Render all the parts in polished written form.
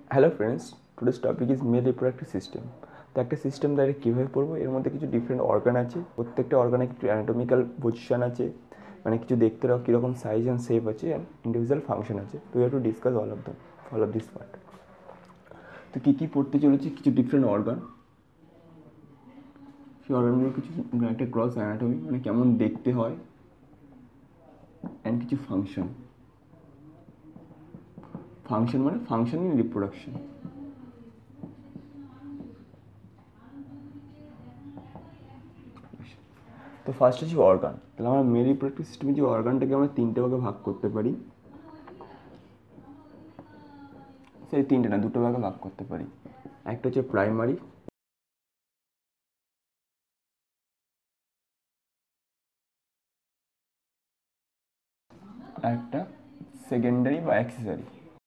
Hello friends, today's topic is male reproductive system. তো একটা system দ্বারা কীভাবে পড়বো, এর মধ্যে কিছু ডিফারেন্ট অর্গান আছে, প্রত্যেকটা অর্গানে কিছু অ্যানাটমিক্যাল পজিশন আছে, মানে কিছু দেখতে কীরকম সাইজ অ্যান্ড শেপ আছে, অ্যান্ড ইন্ডিভিজুয়াল ফাংশন আছে। তো you have to discuss all of this part. তো কী কী পড়তে চলেছে, কিছু ডিফারেন্ট অর্গান, সেই অর্গানগুলো কিছু একটা ক্রস অ্যানাটমি, মানে কেমন দেখতে হয়, অ্যান্ড কিছু ফাংশন মানে ফাংশন ইন রিপ্রোডাকশন। তো ফার্স্ট হচ্ছে অর্গান। তাহলে আমরা মেল রিপ্রোডাক্টিভ সিস্টেমে যে অর্গানটাকে আমরা তিনটে ভাগে ভাগ করতে পারি, সেই তিনটে না, দুটো ভাগে ভাগ করতে পারি। একটা হচ্ছে প্রাইমারি, আর একটা সেকেন্ডারি বা অ্যাক্সেসরি।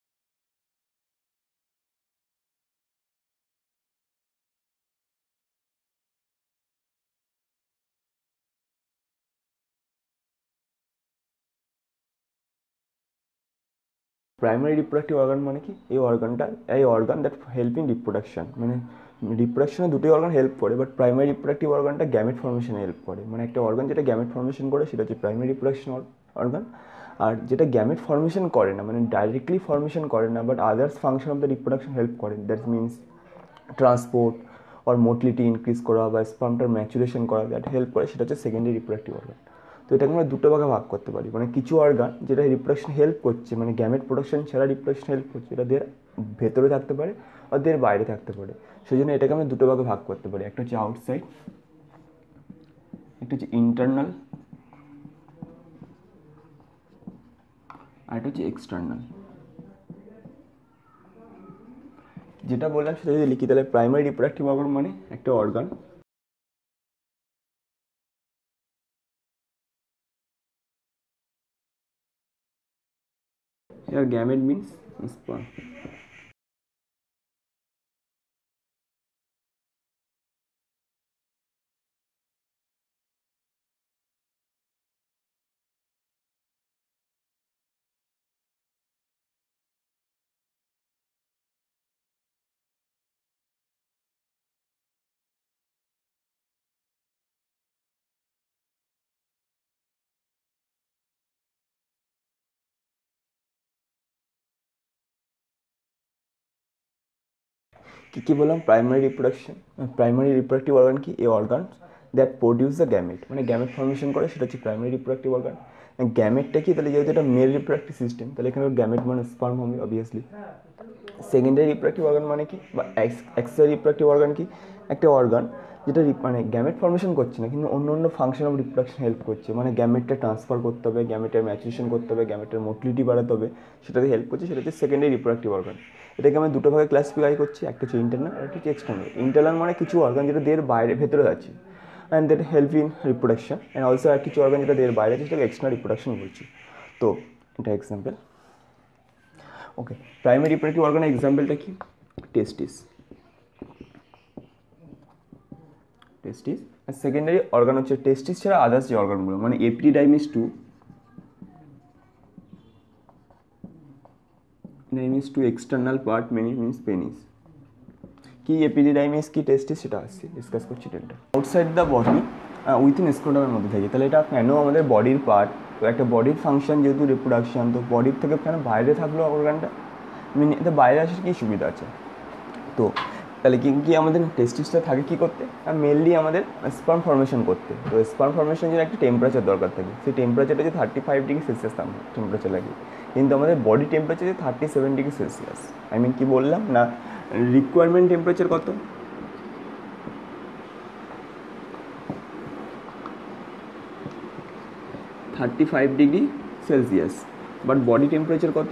প্রাইমারি রিপ্রোডাক্টিভ অর্গান মানে কি, এই organ that help in reproduction, মানে রিপ্রোডাকশনে দুটোই অর্গান হেল্প করে, বাট প্রাইমারি রিপ্রোডাক্টিভ অর্গানটা গ্যামেট ফর্মেশনে হেল্প করে। মানে একটা অর্গান যেটা গ্যামেট ফর্মেশন করে সেটা হচ্ছে প্রাইমারি রিপ্রোডাকশন অর্গান। আর যেটা গ্যামেট ফর্মেশন করে না, মানে ডাইরেক্টলি ফর্মেশন করে না, but others function of the reproduction help করে, that means transport or motility increase করা বা স্পার্মটার ম্যাচুরেশন করা, দ্যাট হেল্প করে, সেটা হচ্ছে সেকেন্ডারি রিপ্রোডাক্টিভ অর্গান। তো এটাকে আমরা দুটো ভাগে ভাগ করতে পারি, মানে কিছু অর্গান যেটা রিপ্রোডাকশন হেল্প করছে, মানে গ্যামেট প্রোডাকশন ছাড়া রিপ্রোডাকশন হেল্প করছে, এটা দের ভেতরে থাকতে পারে আর দের বাইরে থাকতে পারে। সেই জন্য এটাকে আমরা দুটো ভাগে ভাগ করতে পারি, একটা হচ্ছে আউটসাইড, একটা হচ্ছে ইন্টারনাল, আর একটা হচ্ছে এক্সটার্নাল। যেটা বললাম সেটা যদি লিখি, তাহলে প্রাইমারি রিপ্রোডাক্টিভ অর্গান মানে একটা organ here gamete means sperm. কী বললাম, প্রাইমারি রিপ্রোডাক্টিভ অর্গান কি, এই organ that produce the gamete, মানে গ্যামেট ফর্মেশন করে, সেটা হচ্ছে প্রাইমারি রিপ্রোডাক্টিভ অর্গান। গ্যামেটটা কি, তাহলে যেহেতু এটা মেল রিপ্রোডাক্টিভ সিস্টেম, তাহলে এখানে গ্যামেট মানে স্পার্ম হবে অবভিয়াসলি। সেকেন্ডারি রিপ্রোডাক্টিভ অর্গান মানে কি, বা অ্যাক্সেসরি রিপ্রোডাক্টিভ অর্গান কি, একটা অর্গান যেটা মানে গ্যামেট ফর্মেশন করছে না, কিন্তু অন্য অন্য ফাংশন অফ রিপ্রোডাকশন হেল্প করছে, মানে গ্যামেটটা ট্রান্সফার করতে হবে, গ্যামেটের ম্যাচুরেশন করতে হবে, গ্যামেটের মোটিলিটি বাড়াতে হবে, সেটাতে হেল্প করছে, সেটা হচ্ছে সেকেন্ডারি রিপ্রোডাক্টিভ অর্গান। এটাকে আমরা দুটো ভাগে ক্লাসিফাই করছি, একটা হচ্ছে ইন্টারনাল আর একটা হচ্ছে এক্সটার্নাল। ইন্টারনাল মানে কিছু অর্গান যেটা দের বাইরে ভেতরে আছে, and that help in reproduction, and also আর কিছু অর্গান যেটা দের বাইরে আছে, সেটাকে এক্সটার্নাল রিপ্রোডাকশন বলছি। তো এটা এক্সাম্পল। ওকে, প্রাইমারি রিপ্রোডাক্টিভ অর্গানের এক্সাম্পলটা কি, টেস্টিস। আর সেকেন্ডারি অর্গান হচ্ছে টেস্টিস ছাড়া আদার্স যে অর্গানগুলো, মানে epididymis to external part means penis. কি এপিডিডাইমিস কি টেস্টিস, সেটা আসছে ডিসকাস করছি টেনটা। আউটসাইড দ্য বডি উইথিন স্ক্রোটামের মধ্যে থাকে, তাহলে এটা কেন আমাদের বডির পার্ট, তো একটা বডির ফাংশন যেহেতু রিপ্রোডাকশন, তো বডির থেকে কেন বাইরে থাকলো অর্গানটা, এতে বাইরে আসার কী সুবিধা আছে। তো তাহলে কি আমাদের টেস্টিসটা থাকে কী করতে, মেনলি আমাদের স্পার্ম ফর্মেশন করতে। তো স্পার্ম ফর্মেশনের জন্য একটা টেম্পারেচার দরকার থাকে, সেই টেম্পারেচারটা হচ্ছে 35 ডিগ্রি সেলসিয়াস টেম্পারেচার লাগে, কিন্তু আমাদের বডি টেম্পারেচার হচ্ছে 37 ডিগ্রি সেলসিয়াস। কি বললাম না, রিকোয়ারমেন্ট টেম্পারেচার কত, 35 degree Celsius, but body temperature কত,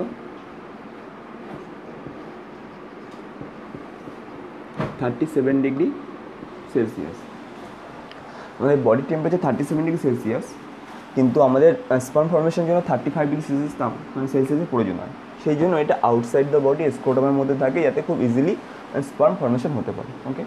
37 ডিগ্রি সেলসিয়াস। আমাদের বডি টেম্পারেচার 37 ডিগ্রি সেলসিয়াস, কিন্তু আমাদের স্পার্ম ফর্মেশনের জন্য 35 ডিগ্রি সেলসিয়াস সেলসিয়াসের প্রয়োজন হয়। সেই জন্য এটা আউটসাইড দ্য বডি স্ক্রোটামের মধ্যে থাকে, যাতে খুব ইজিলি স্পার্ম ফর্মেশন হতে পারে। Okay,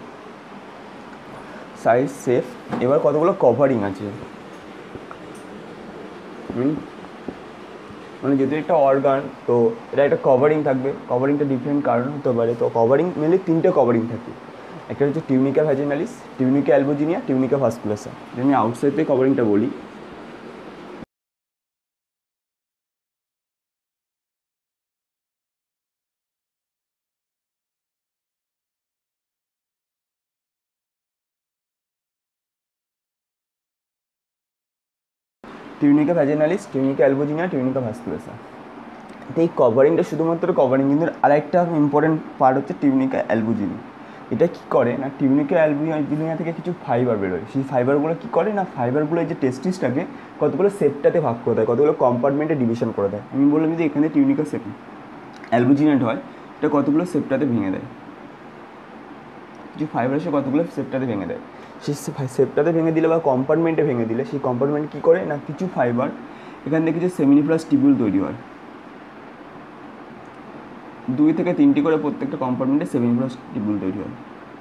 size shape. এবার কতগুলো কভারিং আছে, মানে যেহেতু একটা অর্গান, তো এটা একটা কভারিং থাকবে। কভারিংটা ডিফারেন্ট কারণ হতে পারে। তো কভারিং মেনলি 3টে কভারিং থাকে। একটা হচ্ছে tunica vaginalis, tunica albuginea, tunica vasculosa. আমি আউটসাইড থেকে কভারিংটা বলি। Tunica vaginalis, tunica albuginea, tunica vasculosa. তো এই কভারিংটা শুধুমাত্র কভারিং, কিন্তু আরেকটা ইম্পর্টেন্ট পার্ট হচ্ছে টিউনিকা অ্যালবুজিনিয়া। এটা কী করে না, টিউনিকা অ্যালবুজিনিয়া থেকে কিছু ফাইবার বেরোয়। সেই ফাইবারগুলো কী করে না, ফাইবারগুলো এই যে টেস্টিসটাকে কতগুলো সেপ্টাতে ভাগ করে দেয়, কতগুলো কম্পার্টমেন্টে ডিভিশন করে দেয়। আমি বললাম যদি এখানে টিউনিকা অ্যালবুজিনেট হয়, এটা কতগুলো সেপ্টাতে ভেঙে দেয়। কিছু ফাইবার এসে কতগুলো সেপ্টাতে ভেঙে দেয়। সেই সেপ্টাতে ভেঙে দিলে বা কম্পার্টমেন্টে ভেঙে দিলে সেই কম্পার্টমেন্ট কী করে না, কিছু ফাইবার এখান থেকে কিছু সেমিনিফারাস টিবিউল তৈরি হয়। 2 থেকে 3টি করে প্রত্যেকটা কম্পার্টমেন্টে সেমিনিফারাস টিবিউল তৈরি হয়।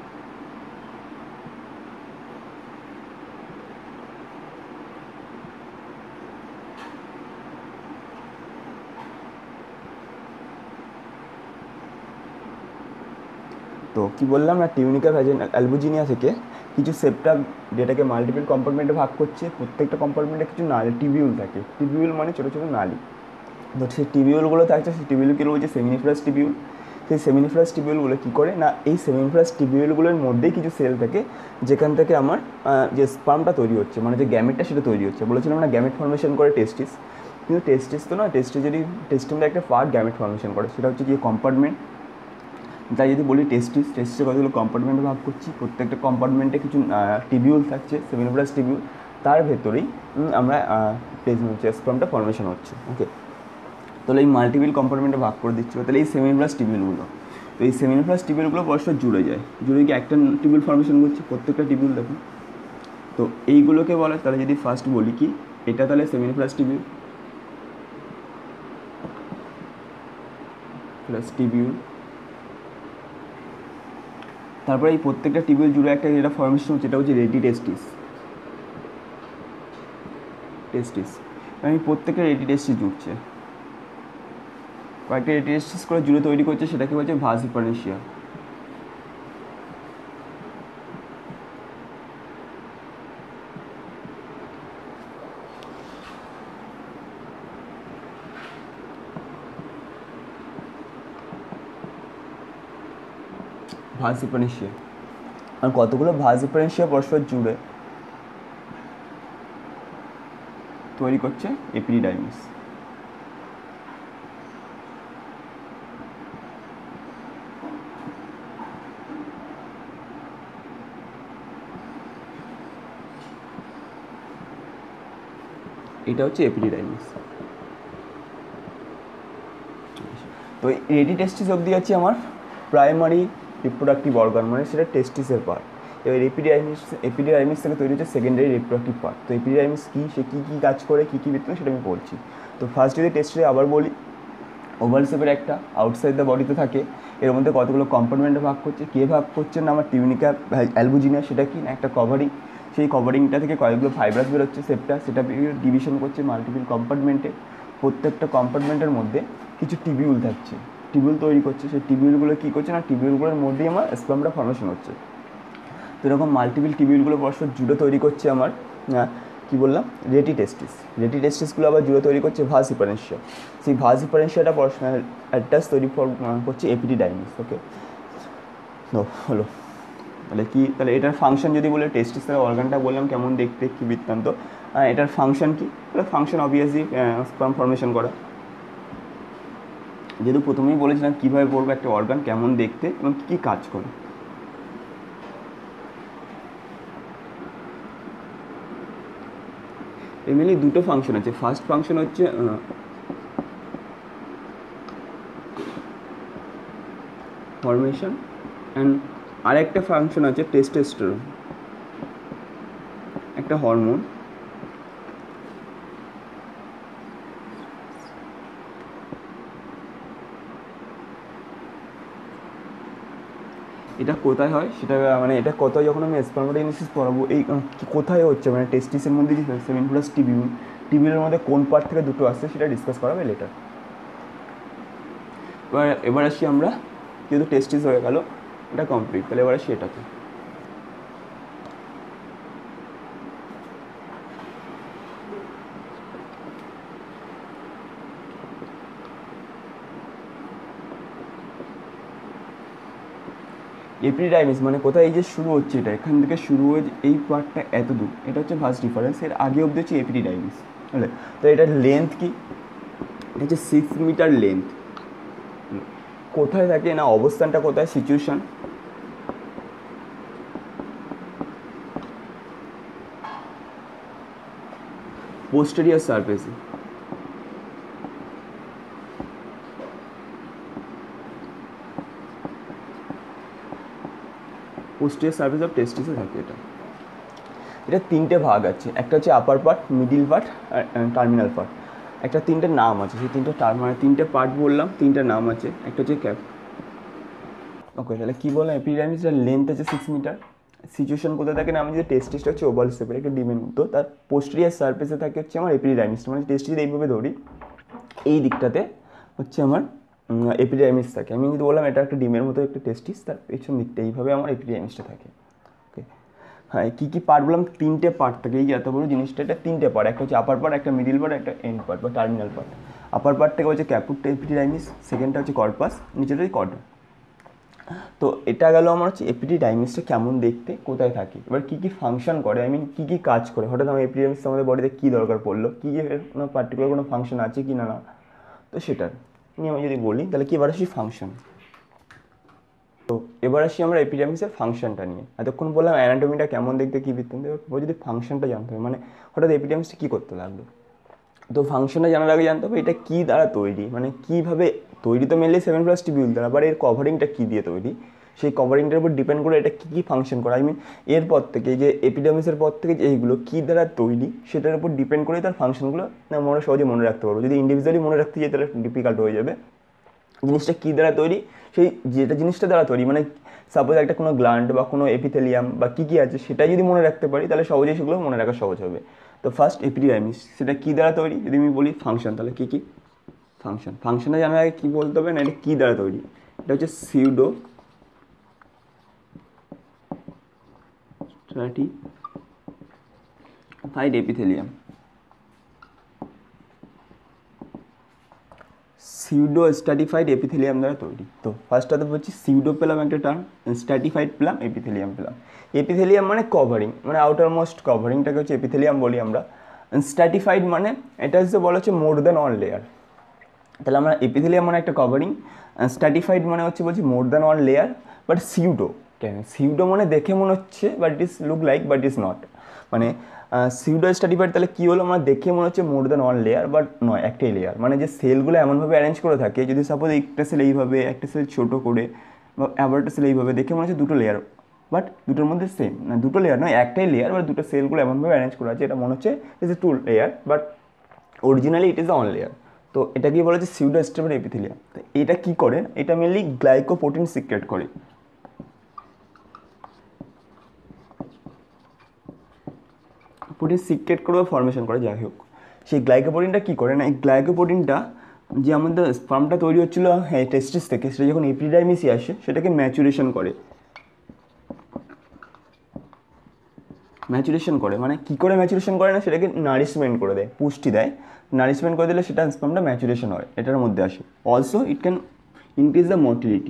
তো কী বললাম না, টিউনিকা অ্যালবুজিনিয়া থেকে কিছু সেপ্টা যেটাকে মাল্টিপল কম্পার্টমেন্টে ভাগ করছে। প্রত্যেকটা কম্পার্টমেন্টে কিছু নালি টিবিউল থাকে। টিবিউল মানে ছোটো ছোটো নালি। তো সেই টিবিউলগুলো থাকছে, সেই টিবিউলকে রয়েছে সেমিনিফারাস টিবিউল। সেই সেমিনিফারাস টিবিউলগুলো কী করে না, এই সেমিনিফারাস টিবিউলগুলোর মধ্যেই কিছু সেল থাকে, যেখান থেকে আমার যে স্পার্মটা তৈরি হচ্ছে, মানে যে গ্যামেটটা সেটা তৈরি হচ্ছে। বলেছিলাম না গ্যামেট ফর্মেশন করে টেস্টিস, কিন্তু টেস্টিস তো না, টেস্টিসের একটা পার্ট গ্যামেট ফর্মেশন করে, সেটা হচ্ছে গিয়ে কম্পার্টমেন্ট। তাই যদি বলি টেস্টিসে কতগুলো কম্পার্টমেন্টে ভাগ করছি, প্রত্যেকটা কম্পার্টমেন্টে কিছু টিবিউল থাকছে, সেমিনিফারাস টিবিউল। তার ভেতরেই আমরা স্পার্মটা ফর্মেশন হচ্ছে। ওকে, তাহলে এই মাল্টিপল কম্পার্টমেন্টে ভাগ করে দিচ্ছি। তাহলে এই সেমিনিফারাস টিবিউলগুলো, তো এই সেমিনিফারাস টিবিউলগুলো পরস্পর জুড়ে যায়, জুড়ে গিয়ে একটা টিবিউল ফর্মেশন করছে। প্রত্যেকটা টিবিউল দেখুন, তো এইগুলোকে বলে, তাহলে যদি ফার্স্ট বলি কি, এটা তাহলে সেমিনিফারাস টিবিউল প্লাস টিবিউল। তারপরে এই প্রত্যেকটা টিবিউল জুড়ে একটা যেটা ফর্মেশন হচ্ছে, এটা হচ্ছে রেডি টেস্টিস। আমি প্রত্যেকটা রেডি টেস্টিস জুড়ছে, কয়েকটা রেডি টেস্টিস করে জুড়ে তৈরি করছে, সেটাকে বলছে ভাস ডিফারেন্সিয়া। ভাস ডিফারেন্সিয়া, আর কতগুলো ভাস ডিফারেন্সিয়া পরস্পর জুড়ে তৈরি করছে এপিডিডাইমিস। এটা হচ্ছে এপিডিডাইমিস। তো রেডি টেস্টিস অবধি আছে আমার প্রাইমারি রিপ্রোডাক্টিভ অর্গান, মানে সেটা টেস্টিসের পার্ট। এবার এপিডিডাইমিস থেকে তৈরি হচ্ছে সেকেন্ডারি রিপ্রোডাক্টিভ পার্ট। তো এপিডিডাইমিস কী, সে কী কী কাজ করে, কী কী ভিত্তিতে, সেটা আমি বলছি। তো ফার্স্ট যদি টেস্টে আবার বলি, ওভাল শেপের একটা আউটসাইড দ্য বডিতে থাকে। এর মধ্যে কতগুলো কম্পার্টমেন্টে ভাগ করছে, কে ভাগ করছে না, আমার টিউনিকা অ্যালবুজিনিয়া, সেটা কি না একটা কভারিং। সেই কভারিংটা থেকে কয়েকগুলো ফাইব্রাস বেরোচ্ছে সেটা ডিভিশন করছে মাল্টিপল কম্পার্টমেন্টে। প্রত্যেকটা কম্পার্টমেন্টের মধ্যে কিছু টিবিউল থাকছে, টিবিউল তৈরি করছে। সেই টিবিউলগুলো কী করছে না, টিবিউলগুলোর মধ্যেই আমার স্পার্মটা ফর্মেশন হচ্ছে। তো এরকম মাল্টিপল টিবিউলগুলো পরস্পর জুড়ে তৈরি করছে আমার কী বললাম, রেডি টেস্টিসগুলো আবার জুড়ে তৈরি করছে ভাস ডিফারেন্সিয়া। সেই ভাস ডিফারেন্সিয়াটা পরস্পর অ্যাটাচ তৈরি করছে এপিডিডাইমিস। ওকে, তো হলো। তাহলে এটার ফাংশন যদি বলে, টেস্টিসের অর্গানটা বললাম কেমন দেখতে, কী বৃত্তান্ত, এটার ফাংশন কী? তাহলে ফাংশন অবভিয়াসলি স্পার্ম ফর্মেশন করা। যেহেতু প্রথমেই বলেছিলাম কীভাবে পড়বো একটা অর্গান কেমন দেখতে এবং কী কী কাজ করে। মেনলি দুটো ফাংশন আছে। ফার্স্ট ফাংশন হচ্ছে ফর্মেশন, অ্যান্ড আরেকটা ফাংশন আছে টেস্টোস্টেরন, একটা হরমোন। এটা কোথায় হয় সেটা, মানে এটা কোথায়, যখন আমি স্পার্মাটোজেনেসিস পড়াবো, এই কোথায় হচ্ছে, মানে টেস্টিসের মধ্যে যে সেমিনিফারাস টিবিউল, টিবিউলের মধ্যে কোন পার্ট থেকে দুটো আসছে সেটা ডিসকাস করা হবে লেটার। এবার আসি আমরা, যেহেতু টেস্টিস হয়ে গেল, এটা কমপ্লিট, তাহলে এবার আসি এটাতে। এপিডিডাইমিস মানে কোথায়, এই যে শুরু হচ্ছে এটা, এখান থেকে শুরু হয়ে এই পার্টটা এত দূর, এটা হচ্ছে ভাস ডিফারেন্স। এর আগে অবধি হচ্ছে এপিডিডাইমিস, বুঝলে? তো এটার লেন্থ কি, এটা হচ্ছে 6 মিটার লেন্থ। কোথায় থাকে না, অবস্থানটা কোথায়, সিচুয়েশন পোস্টেরিয়ার সারফেসে। পোস্টেরিয়ার সারফেস অফ টেস্টিসে থাকে এটা। এটা তিনটে ভাগ আছে, একটা হচ্ছে আপার পার্ট, মিডিল পার্ট আর টার্মিনাল পার্ট। একটা তিনটে নাম আছে, সেই তিনটে মানে তিনটে পার্ট বললাম, তিনটে নাম আছে। একটা হচ্ছে ক্যাপ। ওকে, তাহলে কী বললাম, এপিডার্মিসের লেন্থ আছে 6 মিটার। সিচুয়েশন কোথায় থাকে না, আমি যে টেস্টিসটা হচ্ছে ওভাল শেপের একটা ডিমের মতো, তার পোস্টেরিয়ার সারফেসে থাকে হচ্ছে আমার এপিডার্মিস। মানে টেস্টিস এইভাবে ধরি, এই দিকটাতে হচ্ছে আমার এপিডার্মিস থাকে। আমি যদি বললাম এটা একটা ডিমের মতো একটা টেস্টিস, তার পেছন দিকটা এইভাবে আমার এপিডার্মিসটা থাকে। ওকে, হ্যাঁ, কী কী পার্ট বললাম, তিনটে পার্ট থাকে। এই যে এত বড় জিনিসটা, এটা তিনটে পার্ট, একটা হচ্ছে আপার পার্ট, একটা মিডিল পার্ট, একটা এন্ড পার্ট বা টার্মিনাল পার্ট। আপার পার্ট থেকে হচ্ছে ক্যাপুট এপিডার্মিস, সেকেন্ডটা হচ্ছে কর্পাস, নিচেটা কর্ডা। তো এটা গেল আমার হচ্ছে এপিডিডাইমিসটা কেমন দেখতে, কোথায় থাকে, এবার কী কী ফাংশন করে, আই মিন কী কী কাজ করে, হঠাৎ আমার এপিডিডাইমিস আমাদের বডিতে কী দরকার পড়লো, কী কী কোনো পার্টিকুলার কোনো ফাংশন আছে কি না, তো সেটার নিয়ে আমি যদি বলি, তাহলে কি এবার আসি ফাংশন। তো এবার আসি আমরা এপিডার্মিসের ফাংশনটা নিয়ে। এতক্ষণ বললাম অ্যানাটমিটা কেমন দেখতে, কী বৃত্তান্ত, এবার যদি ফাংশনটা জানতে হবে, মানে হঠাৎ এপিডার্মিসটা কী করতে লাগলো, তো ফাংশনটা জানার আগে জানতে হবে এটা কী দ্বারা তৈরি, মানে কীভাবে তৈরি। তো মেনলি 7+ টিবিউল দ্বারা, আবার এর কভারিংটা কী দিয়ে তৈরি, সেই কভারিংটার উপর ডিপেন্ড করে এটা কী কী ফাংশন করে। আই মিন এরপর থেকে, যে এপিডার্মিসের পর থেকে যে এইগুলো কী দ্বারা তৈরি, সেটার উপর ডিপেন্ড করে তার ফাংশনগুলো আমরা সহজে মনে রাখতে পারবো। যদি ইন্ডিভিজুয়ালি মনে রাখতে যাই তাহলে ডিফিকাল্ট হয়ে যাবে। জিনিসটা কী দ্বারা তৈরি, সেই যেটা জিনিসটা দ্বারা তৈরি, মানে সাপোজ একটা কোনো গ্ল্যান্ড বা কোনো এপিথেলিয়াম বা কী কী আছে সেটা যদি মনে রাখতে পারি, তাহলে সহজেই সেগুলো মনে রাখা সহজ হবে। তো ফার্স্ট এপিডার্মিস, সেটা কী দ্বারা তৈরি, যদি আমি বলি ফাংশন, তাহলে কী কী ফাংশন, ফাংশনটা জানার আগে কী বলতে হবে না, এটা কী দ্বারা তৈরি, এটা হচ্ছে pseudo stratified epithelium. Pseudo stratified epithelium দ্বারা তৈরি। তো ফার্স্টটাতে বলছি সিউডো পেলাম একটা টার্ম, স্ট্র্যাটিফাইড পেলাম, এপিথেলিয়াম পেলাম। এপিথেলিয়াম মানে কভারিং, মানে আউটার মোস্ট কভারিংটাকে হচ্ছে এপিথেলিয়াম বলি আমরা। স্ট্র্যাটিফাইড মানে এটা হচ্ছে বলা হচ্ছে মোর দ্যান ওয়ান লেয়ার। তাহলে আমরা এপিথেলিয়াম মানে একটা কভারিং, স্ট্র্যাটিফাইড মানে হচ্ছে বলছি more than one layer. But pseudo কেন, সিউডো মানে দেখে মনে হচ্ছে but it is look like but is not, মানে সিউডো স্ট্র্যাটিফাইড তাহলে কী হলো, আমরা দেখে মনে হচ্ছে more than one layer, but নয়, একটাই লেয়ার। মানে যে সেলগুলো এমনভাবে অ্যারেঞ্জ করে থাকে, যদি সাপোজ একটা সেল এইভাবে, একটা সেল ছোটো করে, বা আবার একটা সেল এইভাবে, দেখে মনে হচ্ছে দুটো লেয়ার, বাট দুটোর মধ্যে সেম না, দুটো লেয়ার নয়, একটাই লেয়ার, বাট দুটো সেলগুলো এমনভাবে অ্যারেঞ্জ করা আছে এটা মনে হচ্ছে is a two layer, but originally it is the one layer. তো এটাকেই বলা হচ্ছে সিউডো স্ট্র্যাটিফাইড এপিথেলিয়াম। তো এটা কী করে, এটা মেনলি গ্লাইকোপ্রোটিন সিক্রেট করে। প্রোটিন সিক্রেট করে ফর্মেশন করে, যাই হোক সেই গ্লাইকোপ্রোটিনটা কী করে না, এই গ্লাইকোপ্রোটিনটা যে আমাদের স্পার্মটা তৈরি হচ্ছিলো টেস্টিস থেকে, সেটা যখন এপিডার্মিসে আসে সেটাকে ম্যাচুরেশন করে। ম্যাচুরেশন করে মানে কী করে ম্যাচুরেশন করে না, সেটাকে নারিশমেন্ট করে দেয়, পুষ্টি দেয়। নারিশমেন্ট করে দিলে সেটা স্পার্মটা ম্যাচুরেশন হয়, এটার মধ্যে আসে। Also it can increase the motility.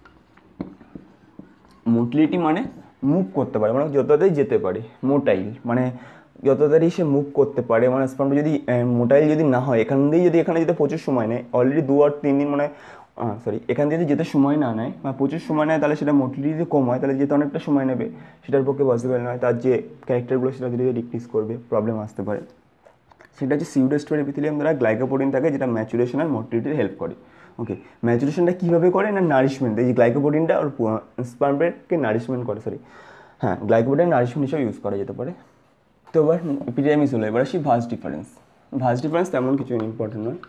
Motility মানে মুভ করতে পারে, মানে যত তাড়াতাড়ি যেতে পারে। মোটাইল মানে যত তাড়াতাড়ি সে মুভ করতে পারে, মানে স্পার্মটা যদি মোটাইল যদি না হয়, এখান দিয়েই যদি এখানে যেতে প্রচুর সময় নেয়, অলরেডি 2 আর 3 দিন মানে এখান দিয়ে যদি যেতে সময় না নেয় বা প্রচুর সময় নেয়, তাহলে সেটা মোটিলিটি যদি কম হয়, তাহলে যেতে অনেকটা সময় নেবে, সেটার পক্ষে পসিবল নয়। তার যে ক্যারেক্টারগুলো সেটা ধীরে ধীরে ডিক্রিজ করবে, প্রবলেম আসতে পারে। সেটা হচ্ছে সিউডো স্ট্র্যাটিফাইড এপিথেলিয়াম দ্বারা গ্লাইকোপ্রোটিন থাকে, যেটা ম্যাচুরেশন আর মোটিলিটিতে হেল্প করে। ওকে, ম্যাচুরেশনটা কীভাবে করে না, নারিশমেন্ট, এই যে গ্লাইকোপ্রোটিনটা ওর স্পার্মকে নারিশমেন্ট করে, হ্যাঁ, গ্লাইকোপ্রোটিন নারিশমেন্ট হিসেবে ইউজ করা যেতে পারে। তো এবার এপিডার্মিস হলো, এবার আসি ভাস ডিফারেন্স। ভাস ডিফারেন্স তেমন কিছু ইম্পর্টেন্ট নয়।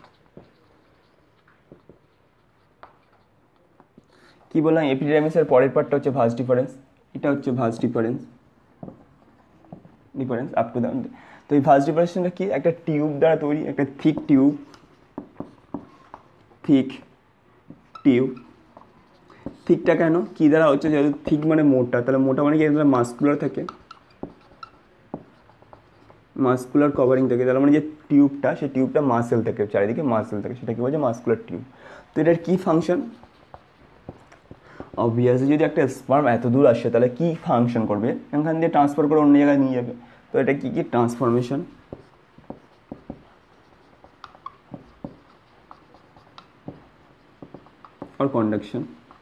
কী বললাম, এপিডার্মিসের পরের পার্টটা হচ্ছে ভাস ডিফারেন্স, এটা হচ্ছে vas deferens up to the. তো এই ভাস ডিপারেশনটা কি, একটা টিউব দ্বারা তৈরি, একটা থিক টিউব, থিকটা কেন, কী দ্বারা হচ্ছে, যেহেতু থিক মানে মোটা, তাহলে মোটা মানে কি, তাহলে মাস্কুলার থাকে, মাস্কুলার কভারিং থাকে, তাহলে মানে যে টিউবটা, সেই টিউবটা মাসেল থাকে, চারিদিকে মাসেল থাকে, সেটা কি বলছে মাস্কুলার টিউব। তো এটার কী ফাংশন, অবভিয়াসলি যদি একটা স্পার্ম এত দূর আসে তাহলে কী ফাংশন করবে, এখান দিয়ে ট্রান্সফার করে অন্য জায়গায় নিয়ে যাবে। তো এটা কী কী, ট্রান্সফরমেশন আর কন্ডাকশন।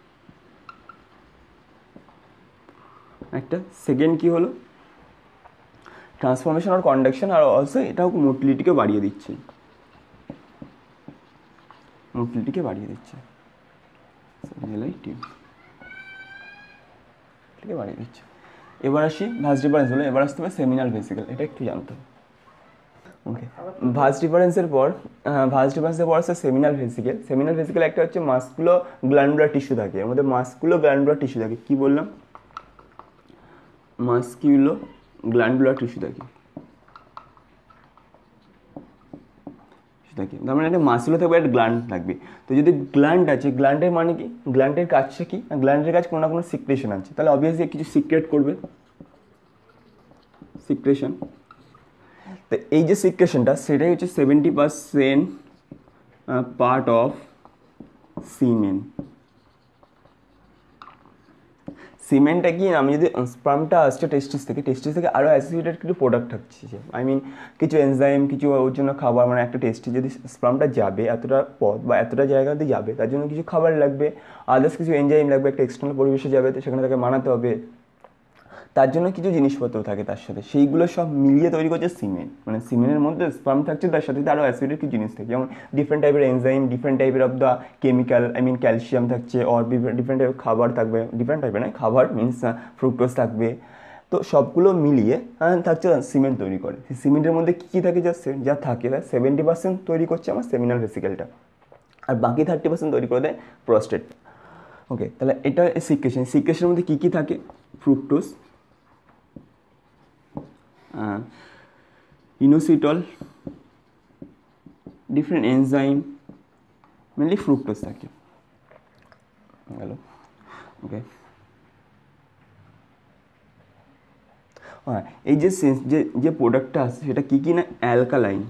একটা সেকেন্ড কি হলো, ট্রান্সফরমেশন আর কন্ডাকশন, আর অলসো এটাও মোটিলিটিকে বাড়িয়ে দিচ্ছে, বাড়িয়ে দিচ্ছে। এবার আসি ভাস ডিফারেন্স হলো, এবার আসতে হবে সেমিনাল ভেসিকেল, এটা একটু জানতে হবে। ওকে, ভাস ডিফারেন্সের পর আছে সেমিনাল ভেসিকেল। সেমিনাল ভেসিকেল একটা হচ্ছে মাস্কুলো গ্ল্যান্ডুলার টিস্যু থাকে, এর মধ্যে মাস্কুলো গ্ল্যান্ডুলার টিস্যু থাকে, কি বললাম, মাস্কিউলো গ্ল্যান্ডুলার টিস্যু থাকে, তার মানে একটা মাসুলও থাকবে, একটা গ্ল্যান্ড থাকবে। তো যদি গ্ল্যান্ড আছে, গ্ল্যান্ডের মানে কি, গ্ল্যান্ডের কাজটা কি, গ্ল্যান্ডের কাজ কোনো না কোনো সিক্রেশন আছে, তাহলে অবভিয়াসলি কিছু সিক্রেট করবে, সিক্রেশন। তো এই যে সিক্রেশনটা, সেটাই হচ্ছে 70% পার্ট অফ সিমেন। সিমেন্টটা কি, আমি যদি স্পার্মটা আসছে টেস্টিস থেকে আরও অ্যাসোসিয়েটেড কিছু প্রোডাক্ট থাকছে, আই মিন কিছু এনজাইম, কিছু ওর জন্য খাবার, মানে একটা টেস্টে যদি স্পার্মটা যাবে এতটা পথ বা এতটা জায়গাতে যাবে, তার জন্য কিছু খাবার লাগবে, আদার্স কিছু এনজাইম লাগবে, একটা এক্সটার্নাল পরিবেশে যাবে, তো সেখানে তাকে মানাতে হবে, তার জন্য কিছু জিনিসপত্র থাকে তার সাথে, সেইগুলো সব মিলিয়ে তৈরি করছে সিমেন্ট। মানে সিমেন্টের মধ্যে স্পার্ম থাকছে, তার সাথে আরও অ্যাসিডের কিছু জিনিস থাকে, যেমন ডিফারেন্ট টাইপের এনজাইম, ডিফারেন্ট টাইপের of the chemical, I mean calcium থাকছে, অর ডিফারেন্ট টাইপের খাবার থাকবে, ডিফারেন্ট টাইপের নয় খাবার মিনস ফ্রুক্টোজ থাকবে। তো সবগুলো মিলিয়ে থাকছে সিমেন্ট তৈরি করে। সেই সিমেন্টের মধ্যে কী কী থাকে, যা থাকে তার 70% তৈরি করছে আমার সেমিনাল ভেসিকেলটা, আর বাকি 30% তৈরি করে দেয় প্রস্টেট। ওকে, তাহলে এটা সিক্রেশনের মধ্যে কী কী থাকে, fructose, inositol, different enzyme, mainly fructose থাকে, গেল। ওকে, হ্যাঁ, এই যে প্রোডাক্টটা আছে সেটা কী কী না, অ্যালকালাইন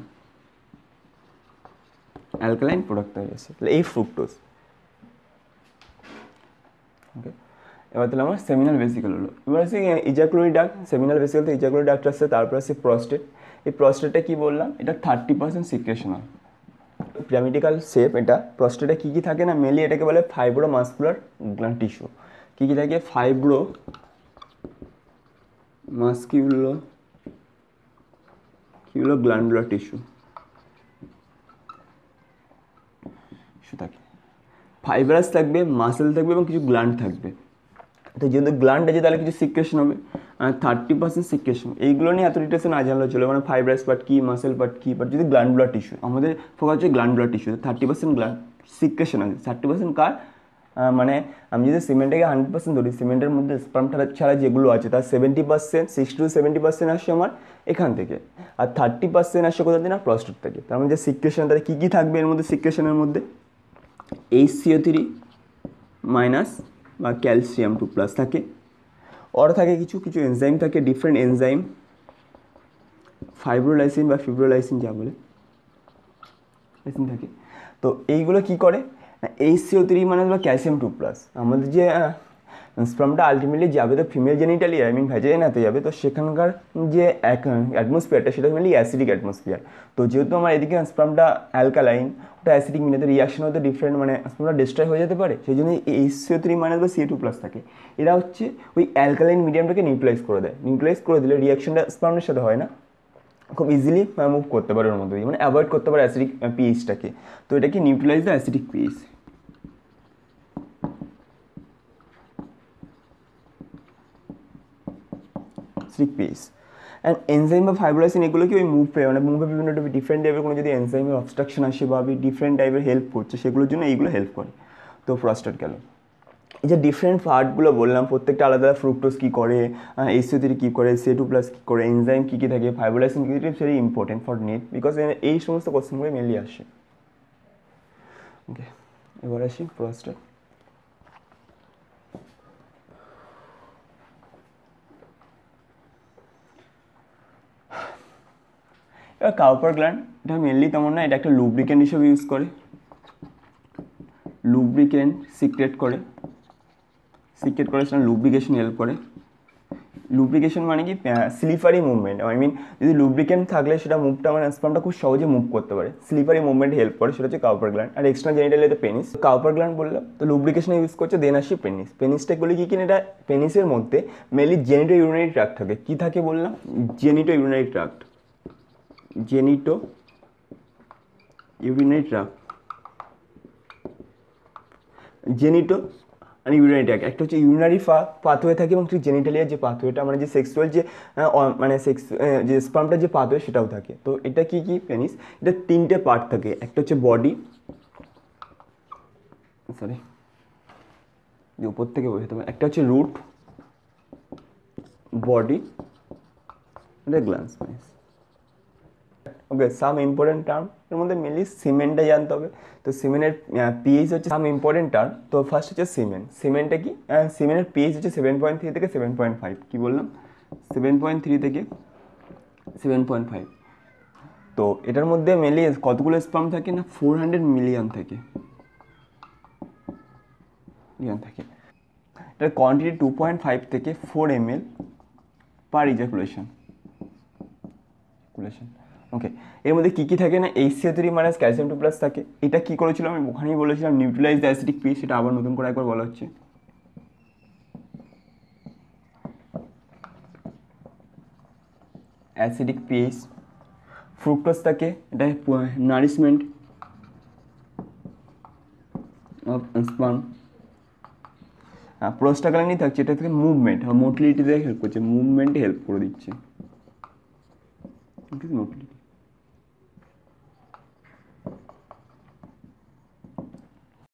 প্রোডাক্ট হয়ে গেছে, তাহলে এই ফ্রুক্টোজ। ওকে, এবার তাহলে আমার সেমিনাল ভেসিকেল হলো। এবার আছে ইজাকুলারি ডাক্ট, সেমিনাল ভেসিকেল থেকে ইজাকুলারি ডাক্ট আসছে, তারপর আছে প্রস্টেট। এই প্রস্টেটটা কী বললাম, এটা 30% সিক্রেশনাল, পিরামিডিক্যাল শেপ। এটা প্রস্টেটে কী কী থাকে না, মেনলি এটাকে বলে ফাইব্রো মাস্কুলার টিস্যু। কী কী থাকে, ফাইব্রো মাস্কিউলো গ্ল্যান্ডুলার টিস্যু থাকে, ফাইব্রাস থাকবে, মাসেল থাকবে এবং কিছু গ্ল্যান্ড থাকবে। তো যেহেতু গ্ল্যান্ড আছে তাহলে কিছু সিক্রেশন হবে, 30% সিক্রেশন। এইগুলো নিয়ে এত ডিটেলসে না জানলে চলে, মানে ফাইব্রাস পার্ট কী, মাসেল পার্ট কী, বাট যদি গ্ল্যান্ডুলার টিস্যু, আমাদের ফোকাস হচ্ছে গ্ল্যান্ডুলার টিস্যু, 30% সিক্রেশন আছে, 30% কার, মানে আমি যদি সিমেন্টটাকে 100% ধরি, সিমেন্টের মধ্যে স্পার্ম ছাড়া যেগুলো আছে তার 70%, 60 to 70% আসছে আমার এখান থেকে, আর 30% আসছে কোথা থেকে না, প্রস্টেট থেকে। তার মধ্যে সিক্রেশন, তাহলে কী কী থাকবে এর মধ্যে, সিক্রেশনের মধ্যে HCO3 মাইনাস বা ক্যালসিয়াম 2+ থাকে, ওর থাকে কিছু এনজাইম থাকে, ডিফারেন্ট এনজাইম, ফাইব্রোলাইসিন বা ফিব্রোলাইসিন যা বলে থাকে। তো এইগুলো কি করে, HCO3 মানে হলো ক্যালসিয়াম 2+। আমাদের যে স্পার্মটা আলটিমেটলি যাবে তো ফিমেল জেনিটালি, আই মিন ভ্যাজাইনাতে যাবে, তো সেখানকার যে অ্যাটমসফিয়ারটা সেটা মেনলি অ্যাসিডিক অ্যাটমসফিয়ার। তো যেহেতু আমার এদিকে স্পার্মটা অ্যালকালাইন, ওটা অ্যাসিডিক, মিনাতে রিয়াকশন হতে ডিফারেন্ট, মানে স্পার্মটা ডিস্ট্রয় হয়ে যেতে পারে, সেই জন্য HCO3 মাইনাস বা Ca2+ থাকে। এরা হচ্ছে ওই অ্যালকালাইন মিডিয়ামটাকে নিউট্রালাইজ করে দেয়, নিউট্রালাইজ করে দিলে রিয়াকশনটা স্পার্মের সাথে হয় না, খুব ইজিলি মুভ করতে পারে ওর মধ্যে দিয়ে, মানে অ্যাভয়েড করতে পারে অ্যাসিডিক পিএইচটাকে। তো এটাকে neutralize the acidic pH. PH and enzyme বা ফাইব্রোলাইসিন এগুলো কি ওই মুভে বিভিন্ন ডিফারেন্ট টাইপের কোনো যদি এনজাইমের অবস্ট্রাকশন আসে বা ডিফারেন্ট টাইপের হেল্প করছে, সেগুলোর জন্য এইগুলো হেল্প করে। তো প্রস্টেট গেল। এই যে ডিফারেন্ট পার্টগুলো বললাম, প্রত্যেকটা আলাদা, ফ্রুক্টোজ কী করে, HCO3 কী করে, CO2+ কী করে, এনজাইম কী কী থাকে, ফাইব্রোলাইসিন কী কী, it's very important for NEET, because এই সমস্ত কোশ্চেনগুলো মেনলি আসে। ওকে, এবার আসি প্রস্টেট। এবার কাউপার গ্ল্যান্ড, এটা মেনলি তেমন না, এটা একটা লুব্রিকেন্ট হিসেবে ইউজ করে, লুব্রিকেন্ট সিক্রেট করে সেটা লুব্রিকেশন হেল্প করে। লুব্রিকেশন মানে কি, স্লিপারি মুভমেন্ট, আই মিন যদি লুব্রিকেন্ট থাকলে সেটা মুভটা মানে স্পামটা খুব সহজে মুভ করতে পারে, স্লিপারি মুভমেন্ট হেল্প করে, সেটা হচ্ছে কাউপার গ্ল্যান্ড। আর এক্সট্রা জেনিটালিতে পেনিস। কাউপার গ্ল্যান্ড বললাম, তো লুব্রিকেশনে ইউজ করছে। দেন আসি পেনিস। পেনিসটা বলি কি কিনা, এটা পেনিসের মধ্যে মেনলি জেনিটো ইউরিনারি ট্র্যাক্ট থাকে। কি থাকে বললাম, genito urinary tract, genito urinary tract, genito আর ইউরিনারি ট্র্যাক্ট। একটা হচ্ছে ইউরিনারি পাথওয়ে থাকে এবং ঠিক জেনিটালিয়ার যে পাথওয়েটা মানে যে সেক্সুয়াল যে মানে যে স্পার্মটার যে পাথওয়ে সেটাও থাকে। তো এটা কি কি পেনিস, এটা 3টে পার্ট থাকে। একটা হচ্ছে বডি, সরি যে উপর থেকে বোঝাতে হবে, একটা হচ্ছে রুট, বডি, এটা glans penis. Okay, some important term, এর মধ্যে মেনলি সিমেন্টটা জানতে হবে। তো সিমেন্টের পিএইচ হচ্ছে সাম ইম্পর্টেন্ট টার্ম। তো ফার্স্ট হচ্ছে সিমেন্ট। সিমেন্টটা কি, সিমেন্টের পিএইচ হচ্ছে 7.3 থেকে 7.5। কী বললাম, 7.3 থেকে 7.5। তো এটার মধ্যে মেনলি কতগুলো স্পার্ম থাকে না, 400 মিলিয়ন থাকে, এটার কোয়ান্টিটি 2.5 থেকে 4 ml পার ইজাকুলেশন। ওকে, এর মধ্যে কী কী থাকে না, HCO3 মাইনাস ক্যালসিয়াম 2+ থাকে। এটা কী করেছিল আমি ওখানেই বলেছিলাম, নিউট্রালাইজ দ্য অ্যাসিডিক পিএইচ। সেটা আবার নতুন করে একবার বলা হচ্ছে। Acidic pH. ফ্রুক্টোজ থাকে, এটা নারিশমেন্ট অফ স্পার্ম। প্রোস্টাগ্ল্যান্ডিন থাকছে, এটা থেকে মুভমেন্ট আর মোটিলিটিতে হেল্প করছে, মুভমেন্টে হেল্প করে দিচ্ছে, মোটিলিটি।